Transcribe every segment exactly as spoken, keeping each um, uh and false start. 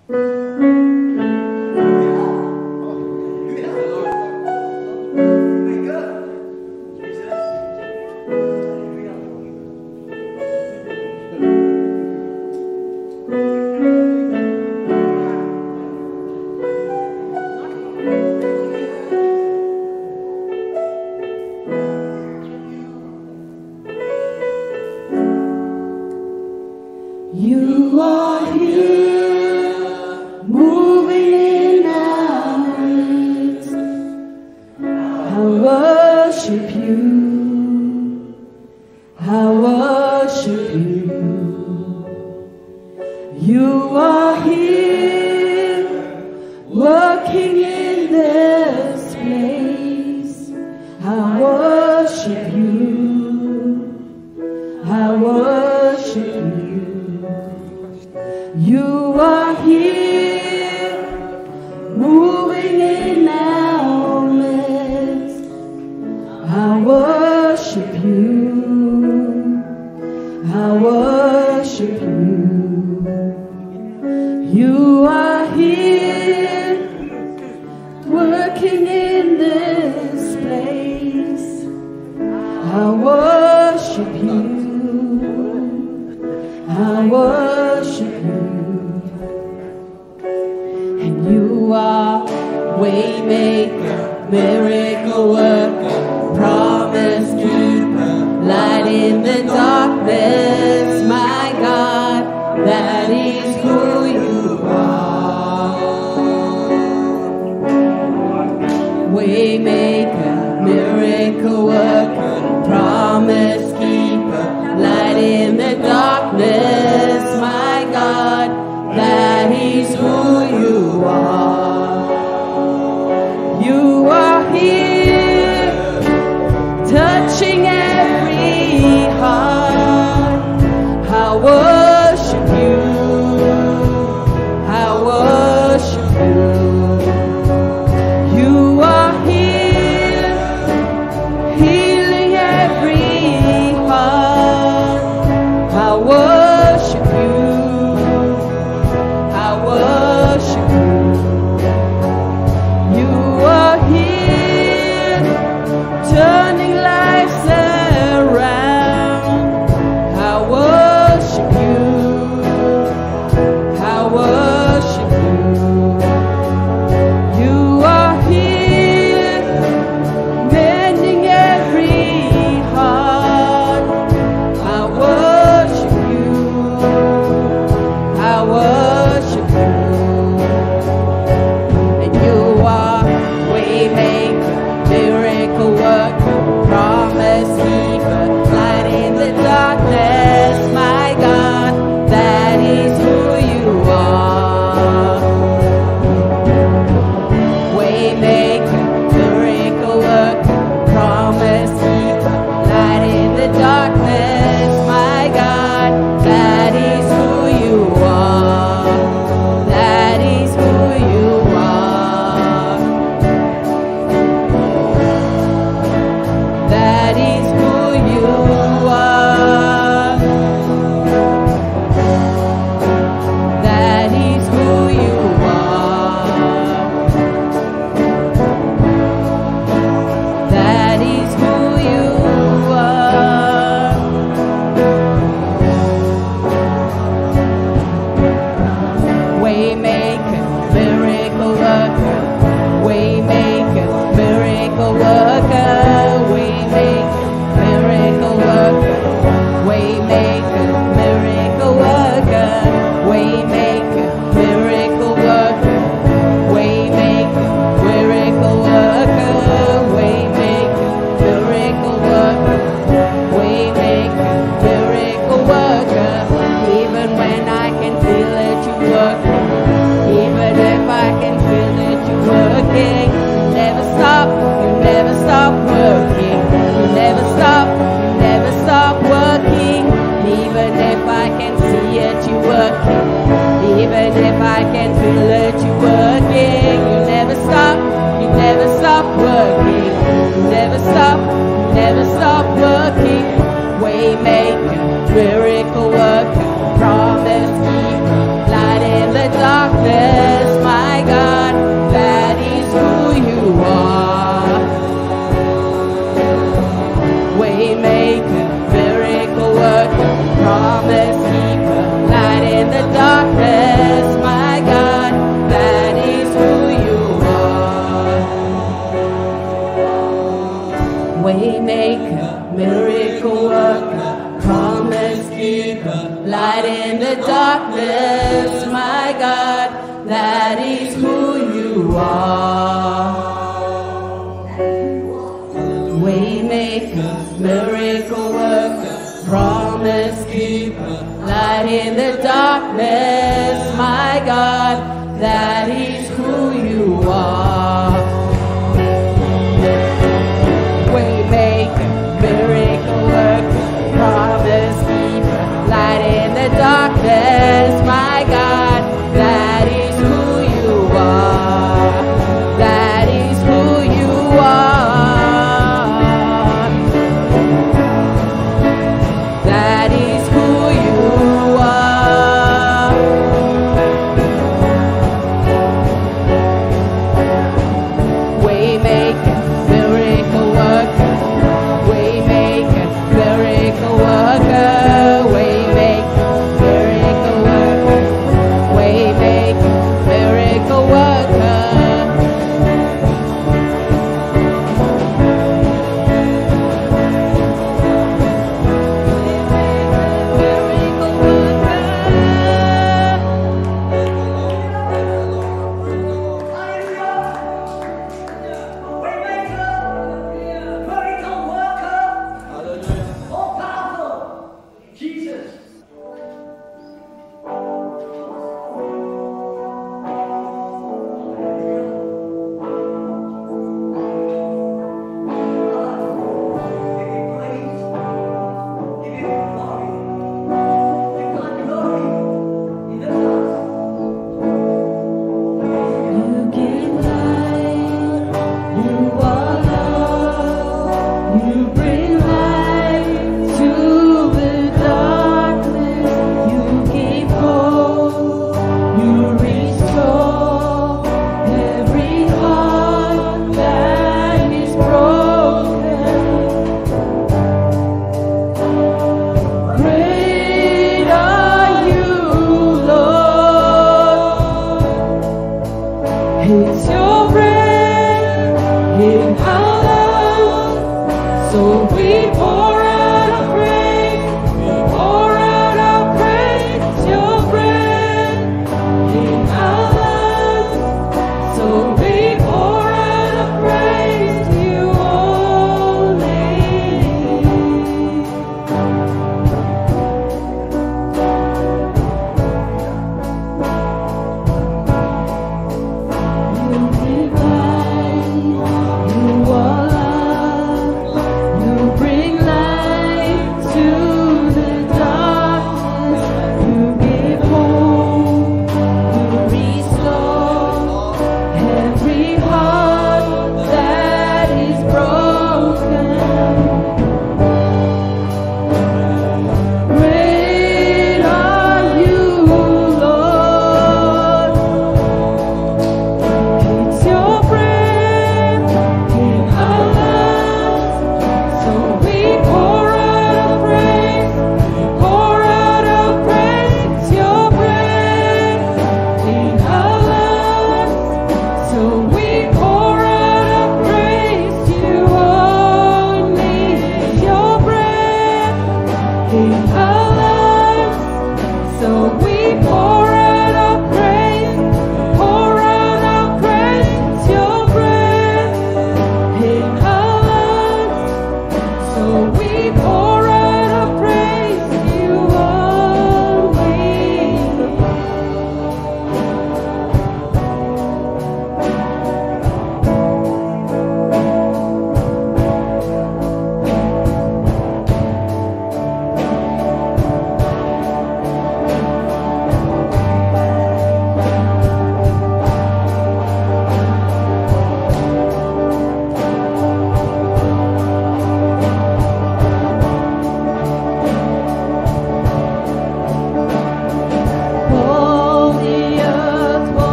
You are here, moving in our midst. I worship you, I worship you. You are here, working in this place. I worship you, I worship you. You are here, moving in our midst. I worship you, I worship you. You are here, working in this place. I worship you, I worship you. You are Waymaker, miracle worker, promise keeper, light in the darkness. My God, that is who you are. Waymaker, miracle worker, promise keeper, light in the darkness. My God, that is who you are. You are here, touching every heart. I worship you, I worship you. You are here, healing every heart. I worship you, I worship you. You are here, turning lives around. I worship you, I worship you. You are here, mending every heart. I worship you, I worship you. And you are Waymaker, miracle worker, promise keeper, light in the darkness. My God, that is who you are. Waymaker, miracle worker, promise keeper, light in the darkness. My God, that is who you are. That is who you are. That is who you are. That is who you are. That is who you are. Waymaker, miracle worker, Waymaker, miracle worker, Waymaker, miracle worker, Waymaker, miracle worker, Waymaker, miracle worker, Waymaker, miracle worker, Waymaker, miracle worker, Waymaker, miracle worker. Even when I can feel it, you working. Even if I can feel it, you working. You never stop, you never stop working. You never stop, you never stop working. Even if I can see it, you working. Even if I can feel it, you working. You never stop, you never stop working. You never stop, you never stop working. Waymaker, miracle worker, promise keeper, light in the darkness. my God, that is who you are. Waymaker, miracle worker, promise keeper, light in the darkness, my God, that is who you are. That is who you are. That is who you are.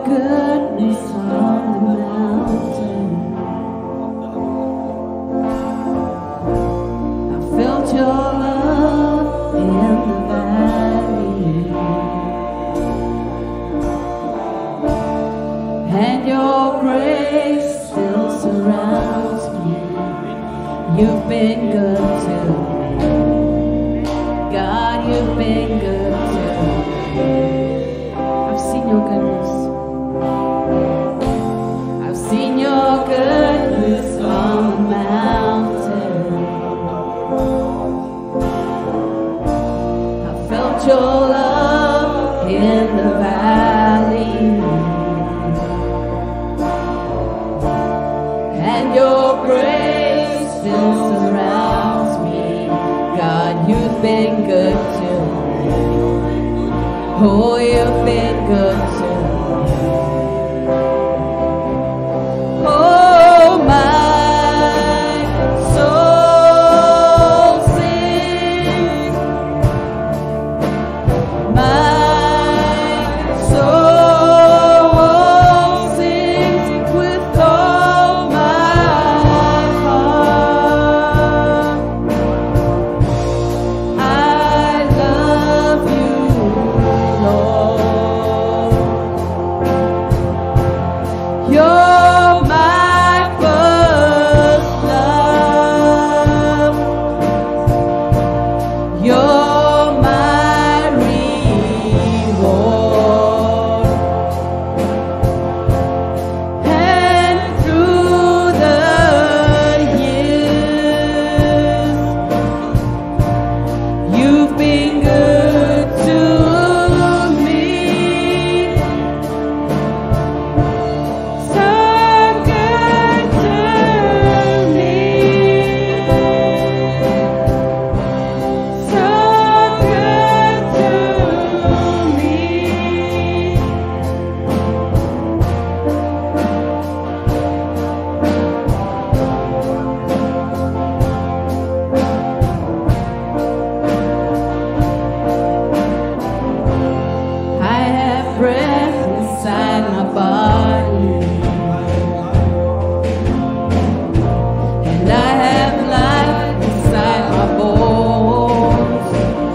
goodness on the mountain. I felt your love in the valley, and your grace still surrounds me. You've been good to me, God, you've been good to me. I've seen your goodness. I've seen your goodness on the mountain. I felt your love in the valley, and your grace still surrounds me. God, you've been good to me. Oh, you've been good to me. Oh, my soul sings. My soul sings with all my heart. I love you, Lord. You're my first love. You're my reward. And through the years, you've been good to me. So good to me. So good to me. I have breath inside my body, and I have life inside my bones,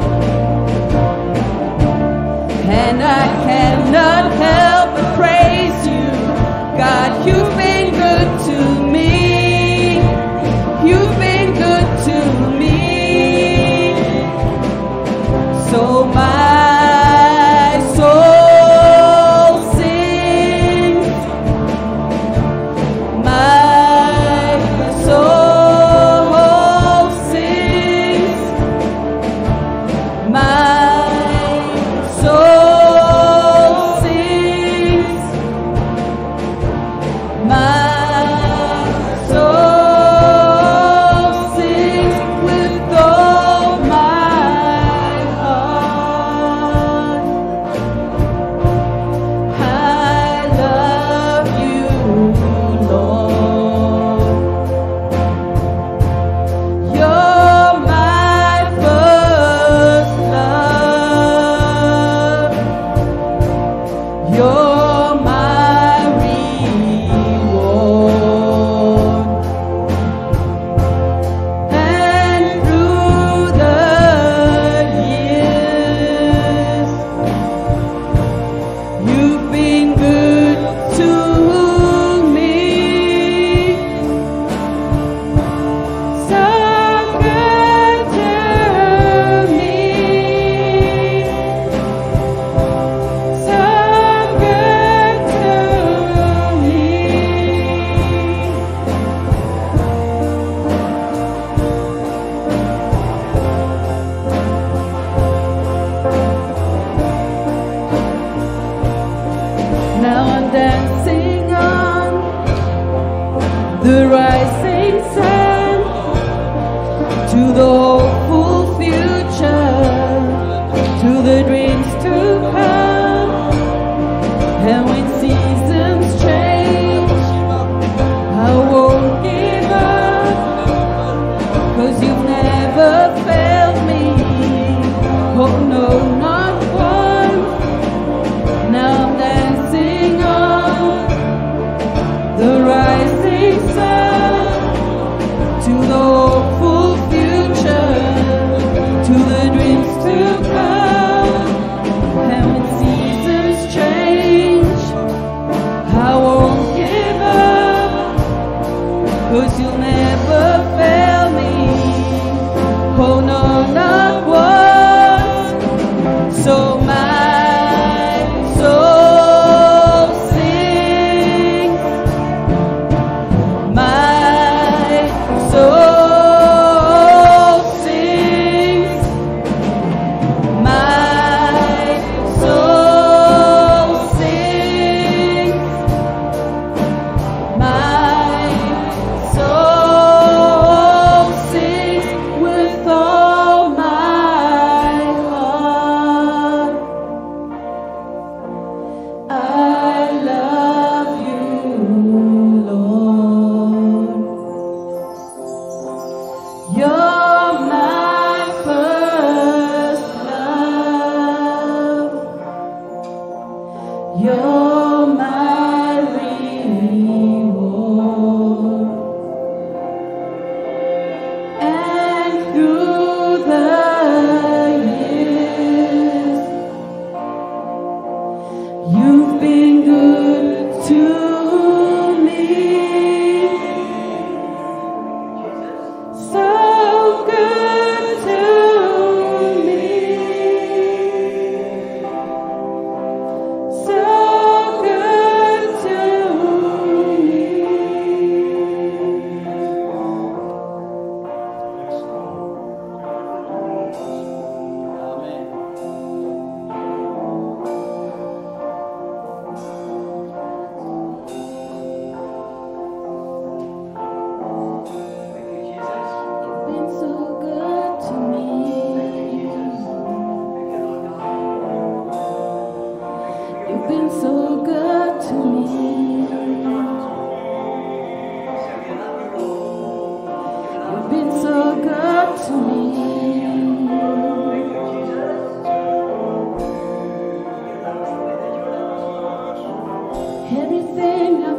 and I cannot help but praise you. God, you've been good to me. You've been good to me. So my soul sings. My soul sings. My soul sings. My soul sings with all my heart. I love you, Lord. You're my first love. You're my reward. And through the years, you've been good to me. So good to me. So good to me. Now I'm dancing on the rising sun to the hopeful future, to the dreams to come. And when seasons change, I won't give up, 'cause you've never failed me. Oh no, not once. Now I'm dancing on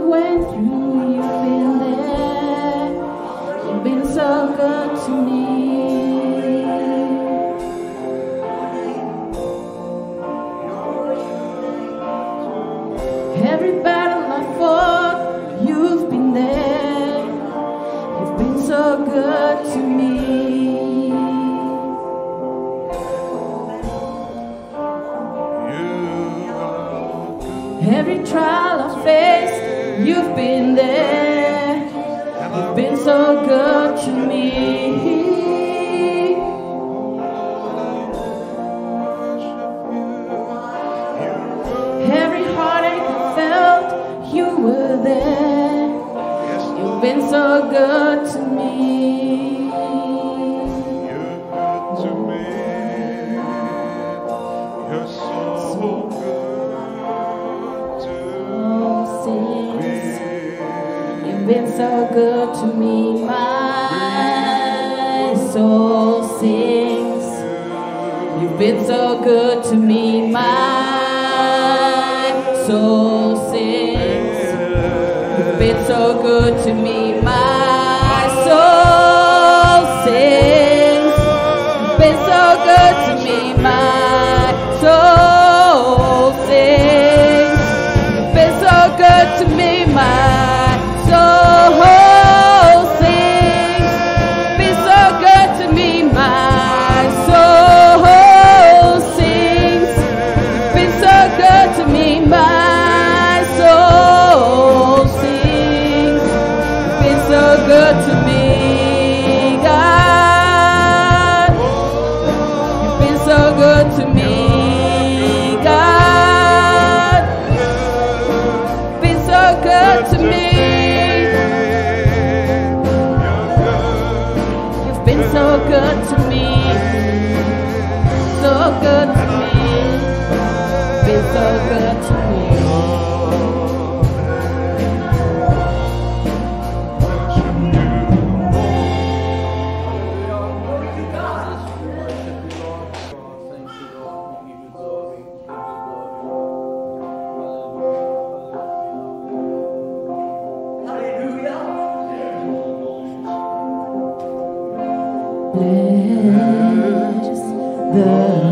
went through, you've been there. You've been so good to me. Every battle I fought, you've been there. You've been so good to me. Every trial I faced, you've been there. You've been so good to me. Every heartache I felt, you were there. You've been so good to me. You're good to me. You're so good to me. You've been so good to me. My soul sings. You've been so good to me. My soul sings. You've been so good to me. My soul sings. You've been so good to me. My soul sings. You've been so good to me. My soul sings. Been so good to me. My soul sings. Been so good to me. My soul sings. Been so good to me, God. You've been so good to me, God. Been so good to me. You've been so good to me. So good to me. Been so good to me. Bless the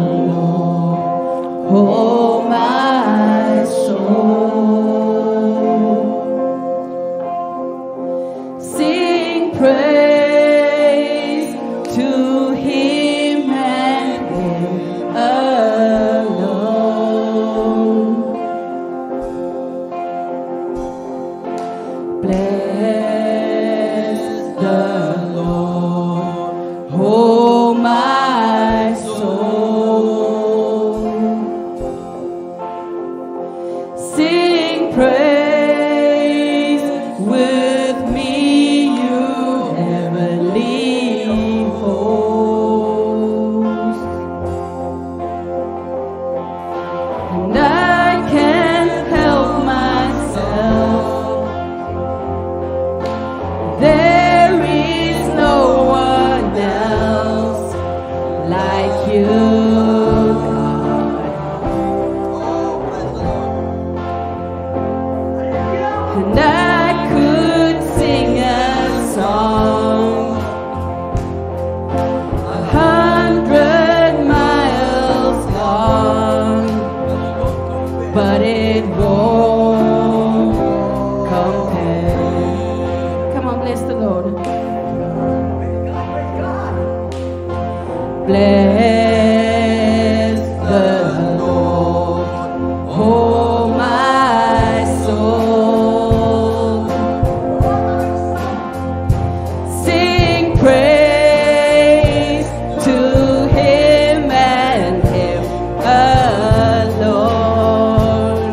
Lord, oh my soul. Sing praise to Him and Him alone. Bless the Lord, oh my soul. Sing praise with me, you heavenly hosts. And I can't help myself. There is no one else like you, God. And I could sing a song a hundred miles long, but it won't compare. Come on, bless the Lord. Bless the Lord, oh my soul. Sing praise to Him and Him alone.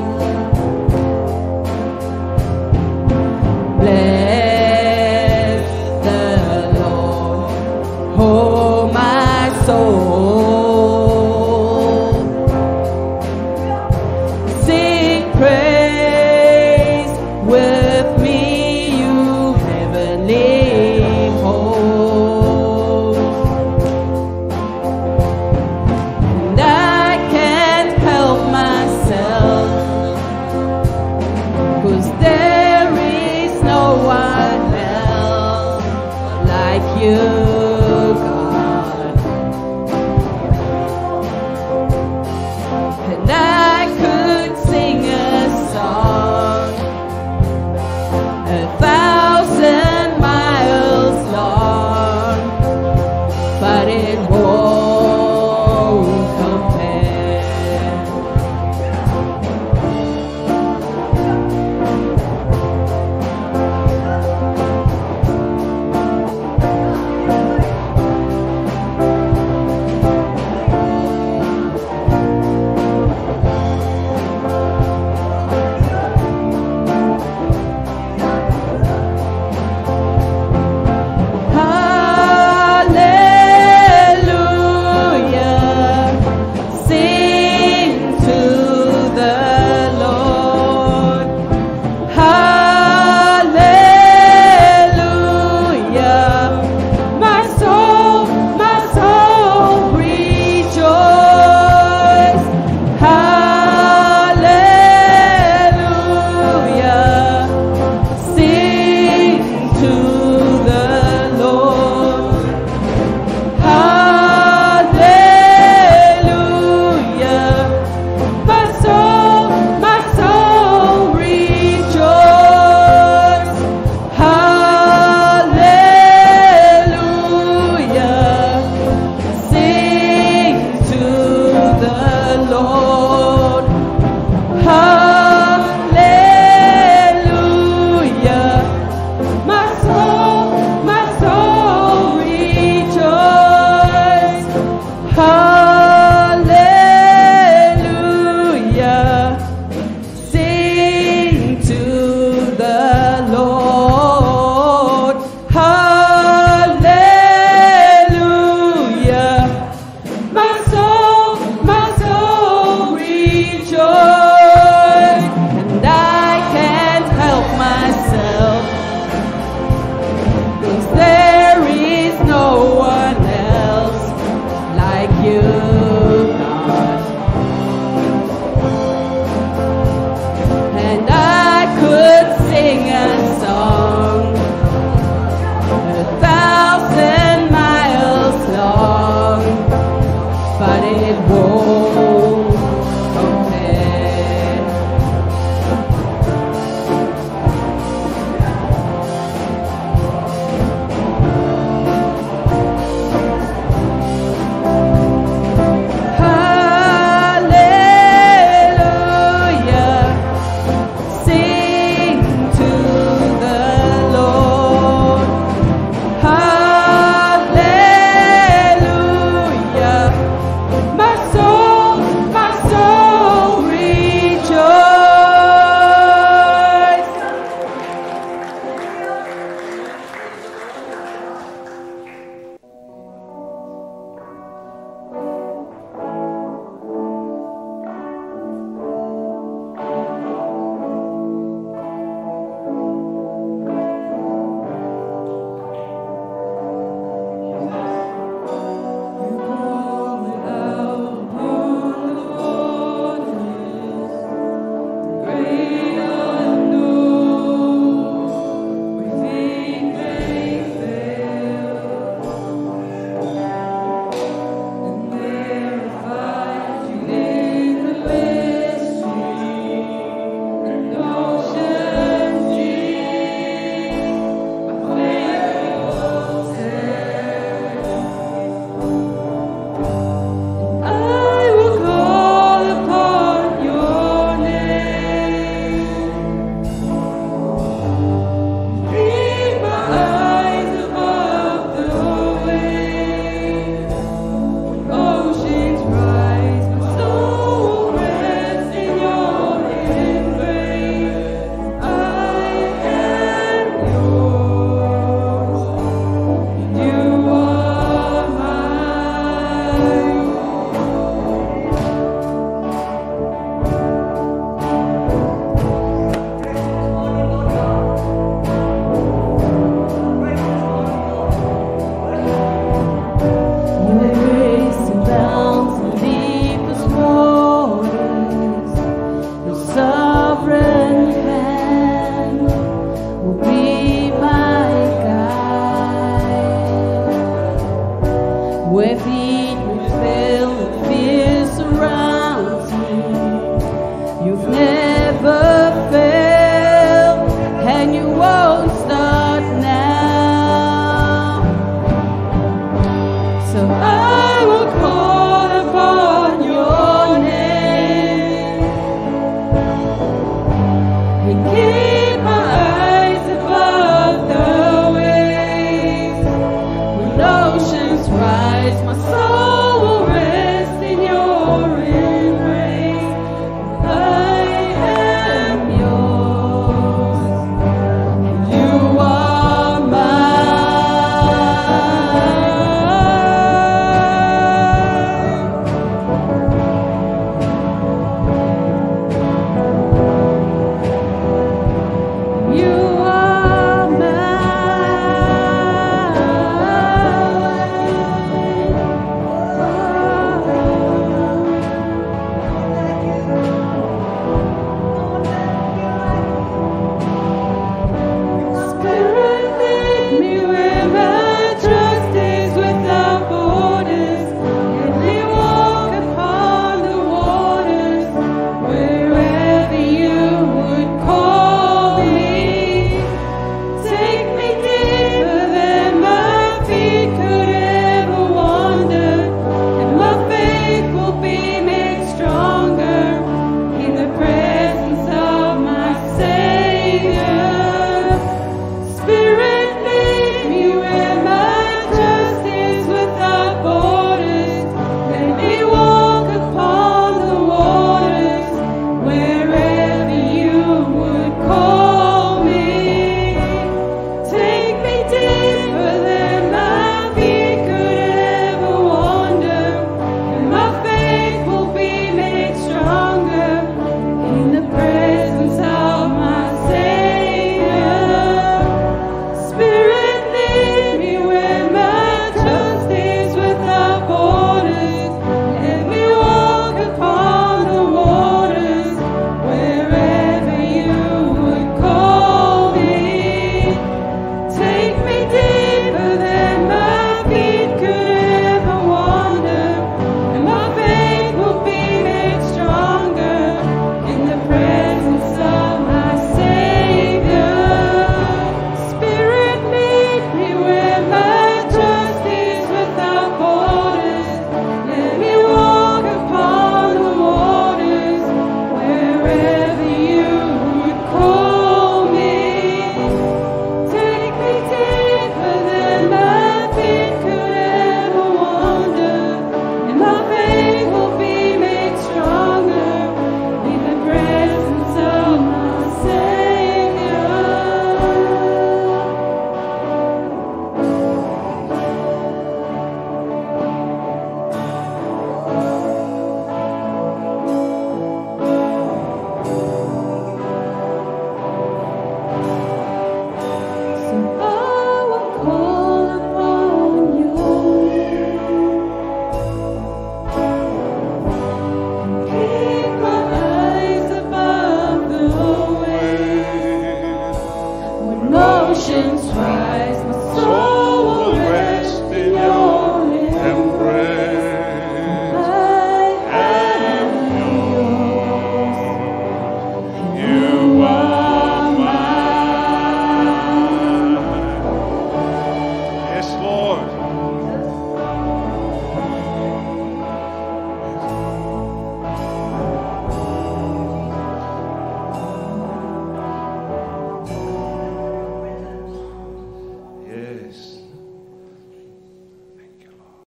Bless the Lord, oh my soul. Sing praise with me, you heavenly hosts. And I can't help myself, 'cause there you.